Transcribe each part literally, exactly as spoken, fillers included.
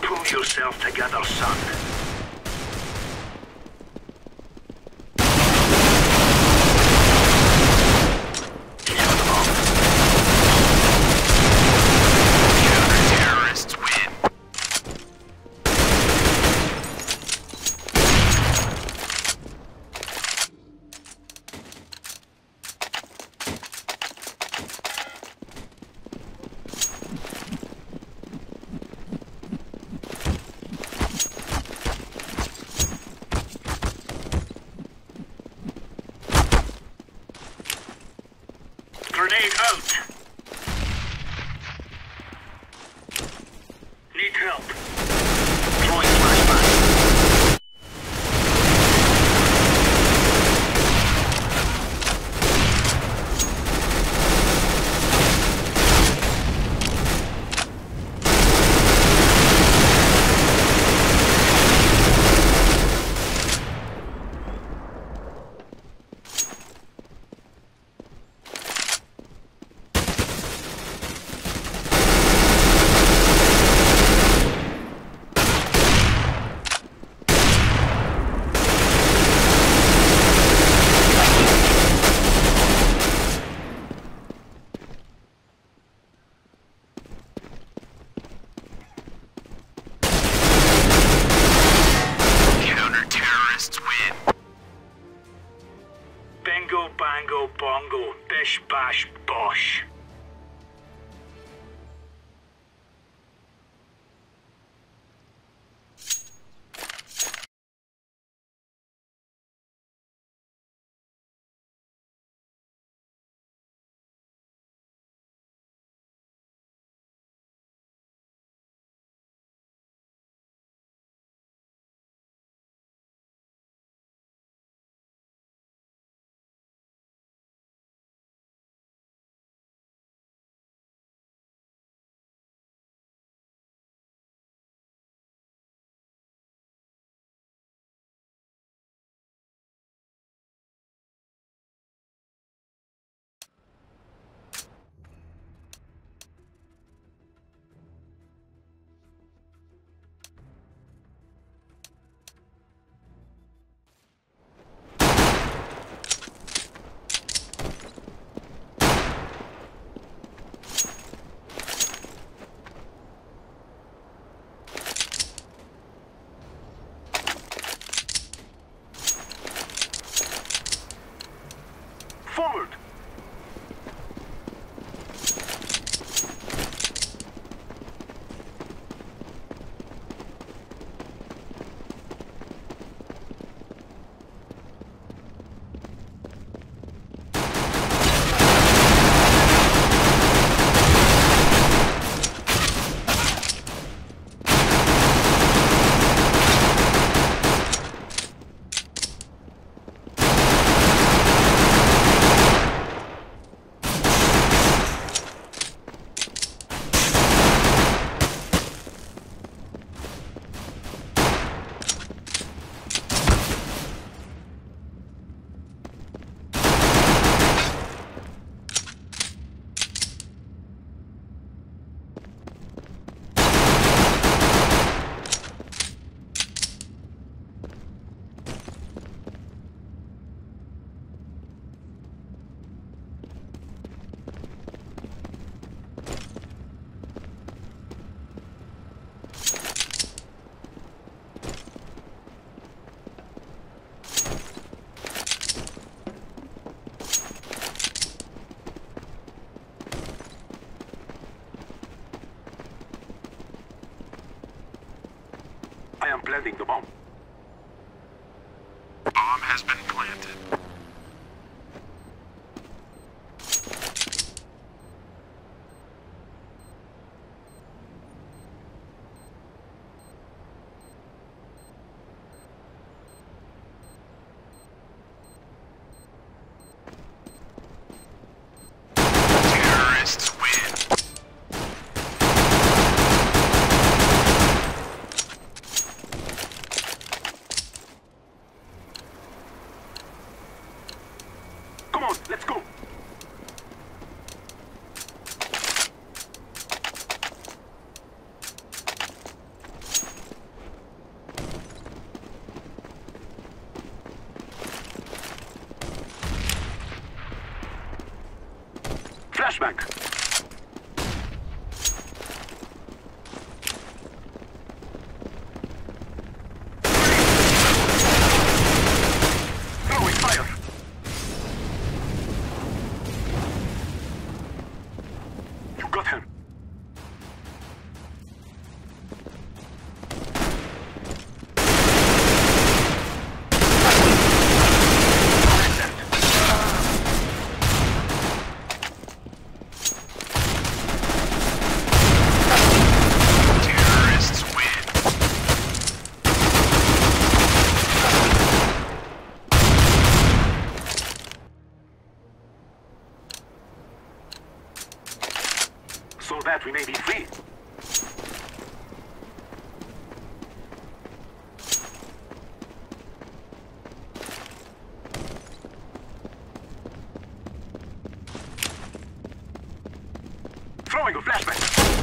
Pull yourself together, son. Grenade out. Need help. Throwing flashbang. Bingo, bango, bongo, bish, bash, bosh. Forward! I am planting the bomb. Bomb has been planted. Flashbang. Throwing fire. You got him. Terrorists win. So that we may be free. Throwing a flashbang.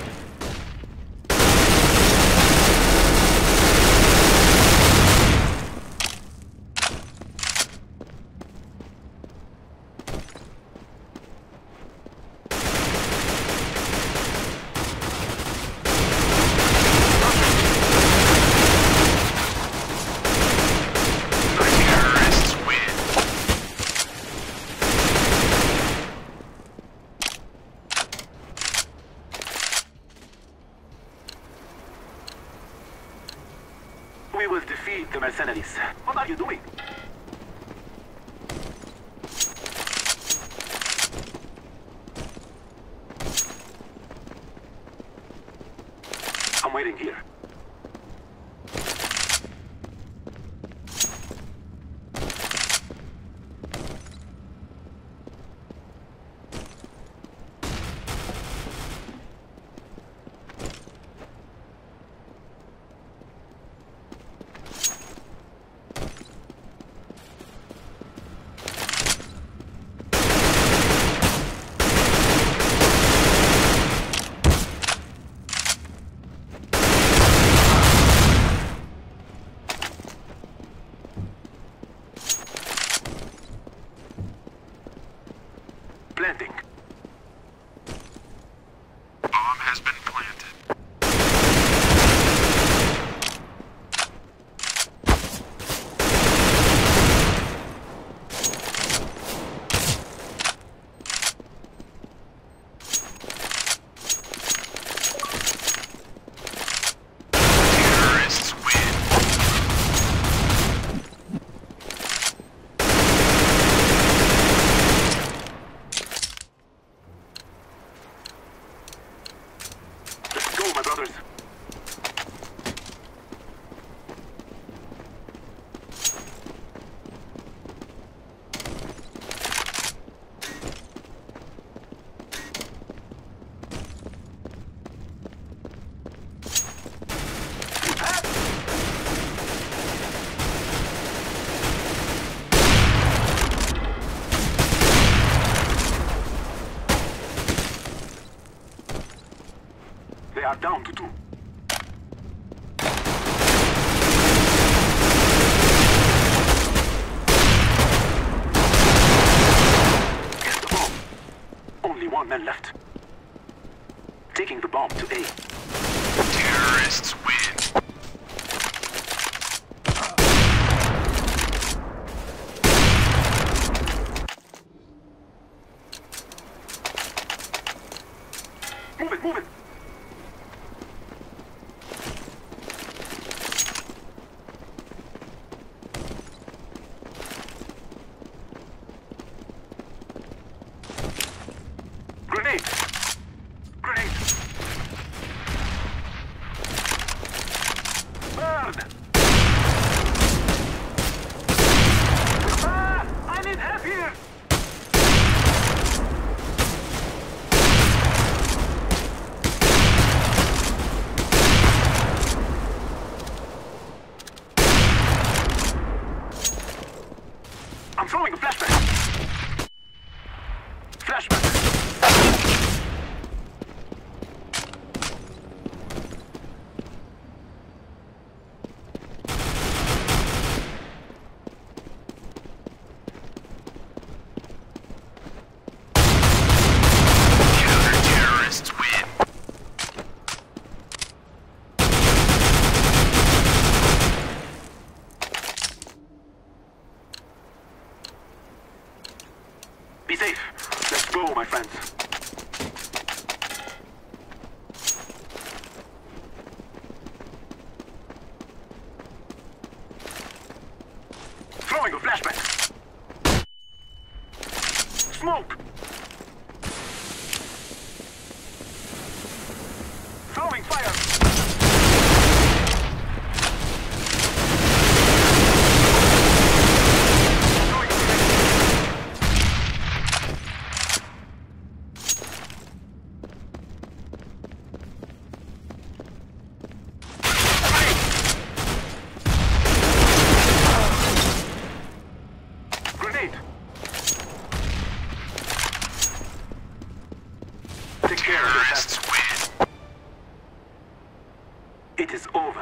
Terrorists win. We will defeat the mercenaries. What are you doing? I'm waiting here. Planting. Bomb has been planted. Terrorists win. Let's go, my brothers. They are down to two. Get the bomb. Only one man left. Taking the bomb to A. Terrorists win. Move it, move it. Grenade! Grenade! Burn! Ah! I need help here! I'm throwing a flashbang! Flashbang! friends. Throwing a flashbang. Smoke. Throwing fire. Terrorists win. It is over.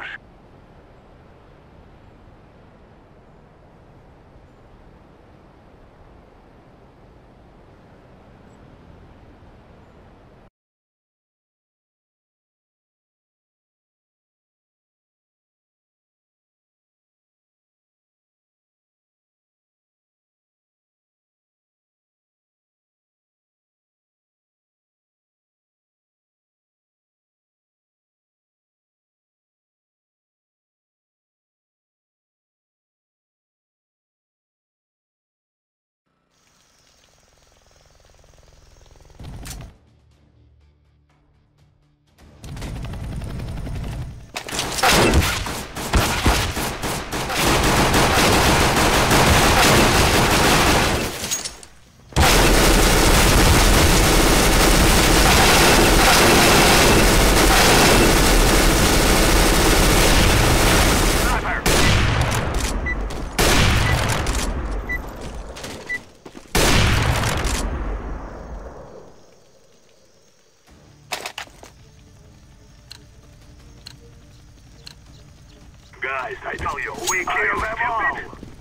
Guys, I tell you, we kill them all!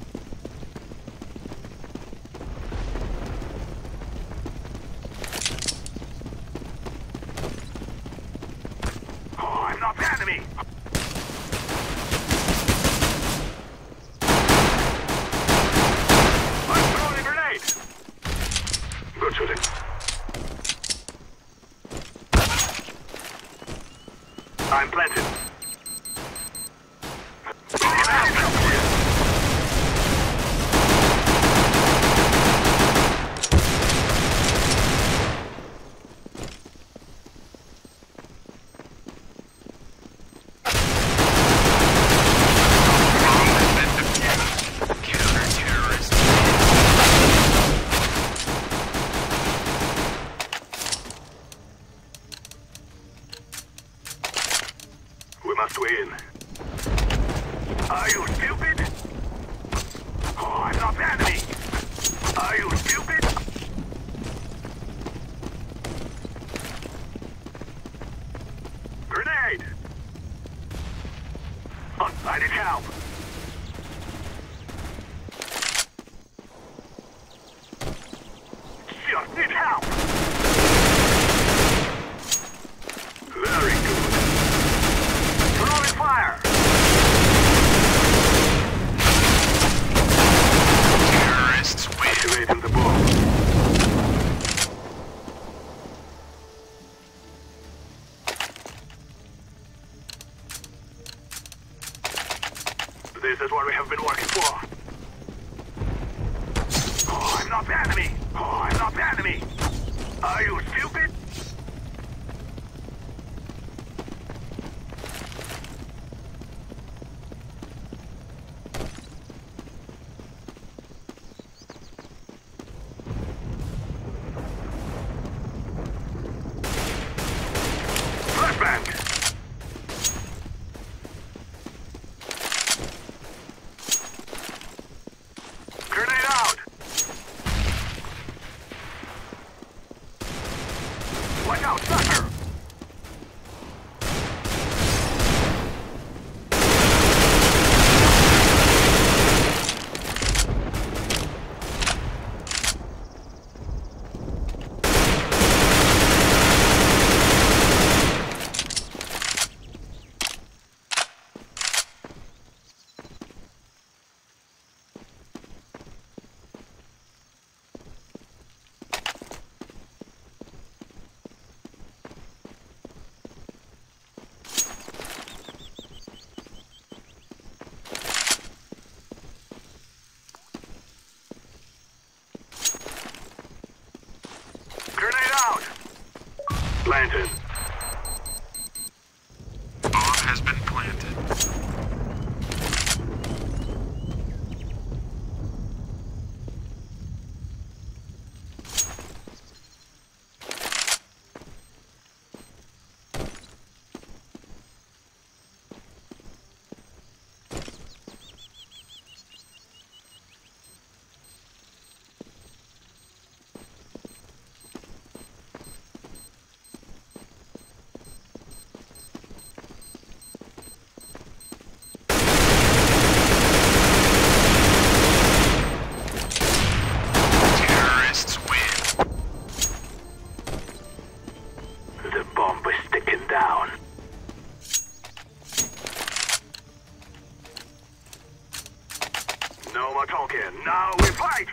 Oh, I'm not the enemy! I'm throwing a grenade! Good shooting. I'm planted. Must win. Are you stupid? Oh, I'm not the enemy. Are you stupid? Grenade! Oh, I need help. Just need help. Very good. Throwing fire! Terrorists win. Activating the bomb. This is what we have been working for. Oh, I'm not the enemy! Oh, I'm not the enemy! Are you stupid? Grenade out! Watch out, sucker! Planted. Bomb has been planted. Terrorists win. The bomb is sticking down. No more talking. Now we fight!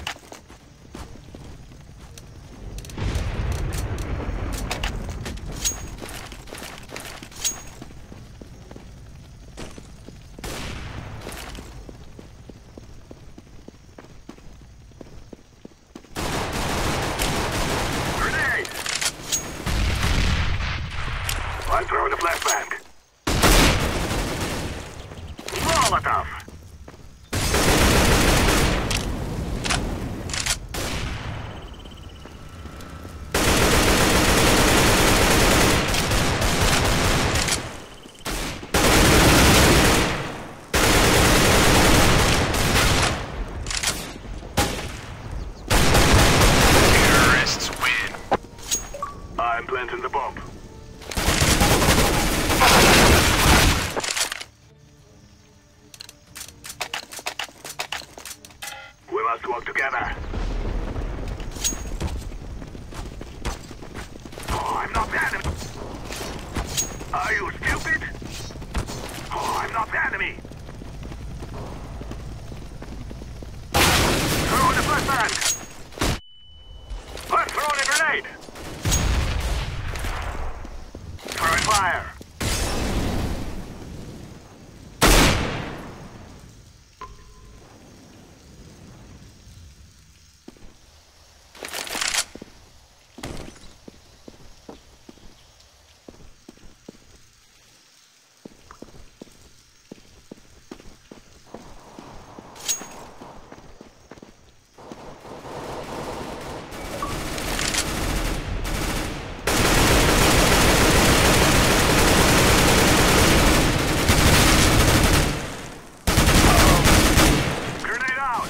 Grenade! I'm throwing a flashbang. Molotov! Terrorists win. I'm planting the bomb. We must work together. Oh, I'm not the enemy. Are you stupid? Oh, I'm not the enemy. Throw in the flashbang. I'm throwing a grenade. Throwing fire. Grenade out.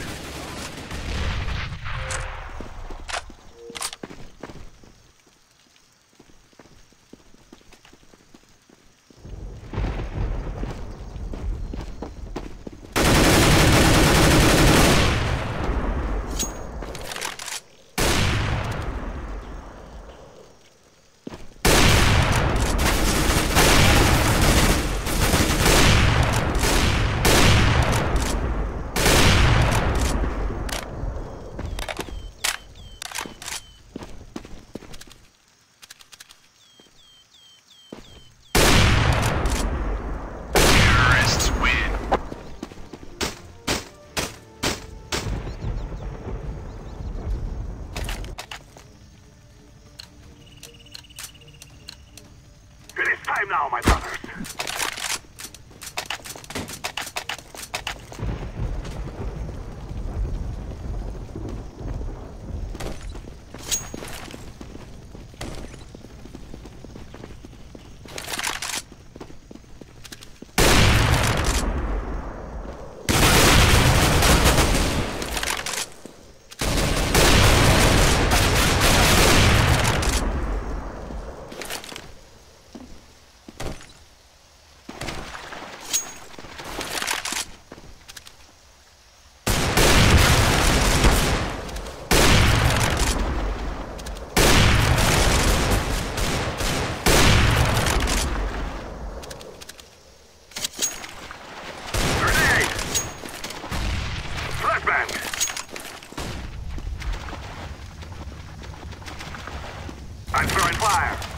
Terrorists win. It is time now, my brothers. I'm throwing fire.